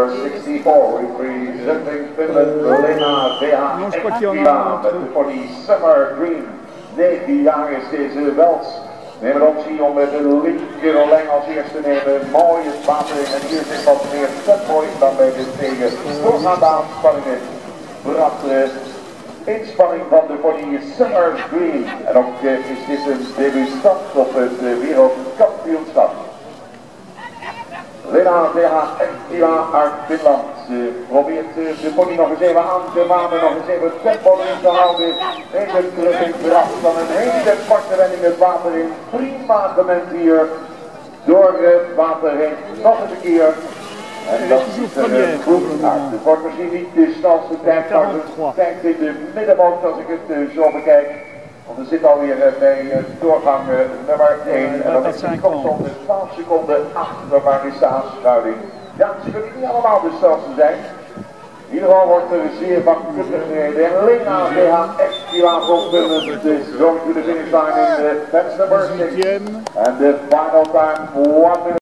number 64, representing Finland, Lena Vehakila, voor die Summer Dream. 19 jaar is deze Wels. Neem een optie om met de linkerlijn als eerste te nemen. Mooie spatering en hier zit wat meer setpoint dan bij de tegen. Doorgaande aanspanningen. Prachtige inspanning van de voor die Summer Dream. En ook is dit een debutant op het wereldkampioenschap. Lena Vehakila uit Finland probeert de pony nog eens even aan te manen, nog eens even het tempo erin te houden. Even terug in kracht van een hele korte wending het water in. Prima moment hier door het water heen. Nog eens een keer. En dat ziet er goed uit. Het wordt misschien niet de snelste tijd, maar het tijd in de middenboot als ik het zo bekijk. Want er zit alweer bij doorgang nummer 1 en dan is het constant 12 seconden achter Marissa aanschuiving. Ja, ze kunnen niet allemaal de snelste zijn. In ieder geval wordt er zeer vakkundig gereden. En Lena Vehakila komt dus going to the finish line in the fence number 6. And the final time 1 minute.